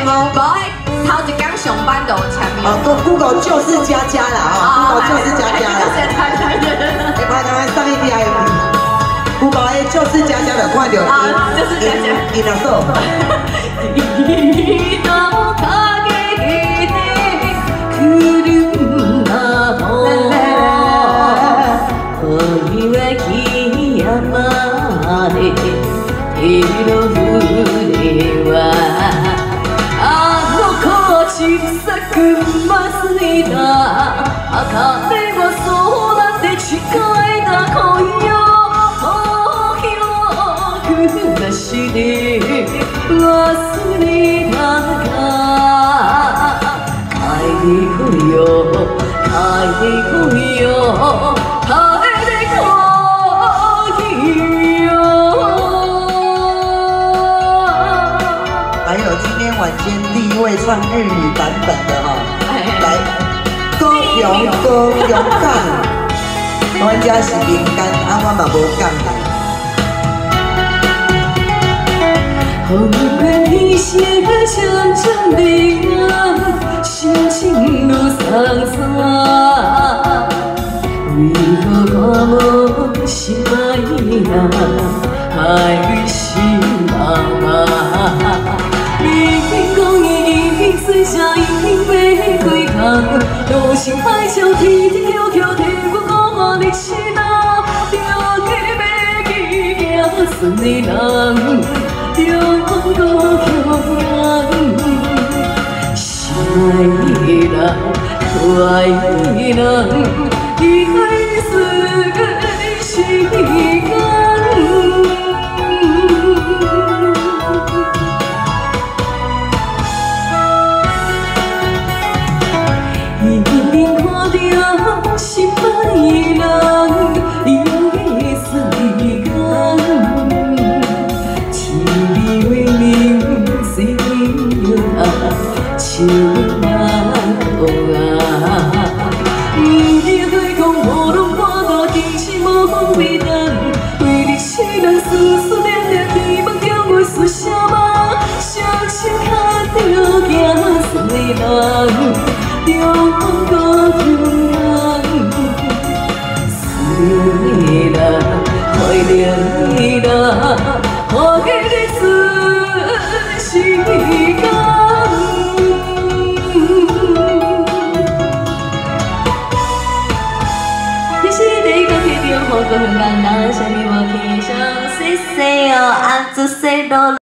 哦。 无，头一天上班就有签名。 哦，Google 就是佳佳啦，哦 ，Google 就是佳佳啦。你拍到上一批还有 Google 就是佳佳的，看到就是佳佳。 你哪首？还有今天晚间第一位唱日语版本的哈，来，高雄高雄港，阮家是民间，我嘛无讲的。 风远天色渐渐明暗，心情愈沧桑。为何看无心爱人，害你心茫茫？你讲伊水车已经要开工，路心歹笑，天天悄悄替我讲你痴闹，着去要去行顺的人。着往高雄心爱的人，爱的人，伊爱是个时间。伊面看着心爱的人，伊的时间。手难放啊！不要再讲无论我多坚持无方便等，为你痴人思思念念，希望叫我说声梦，相信脚着行顺的人，着往高雄人，思念的人，怀念的人，我给你自时间。高雄港，那什么天上，谁谁哦，安住谁都。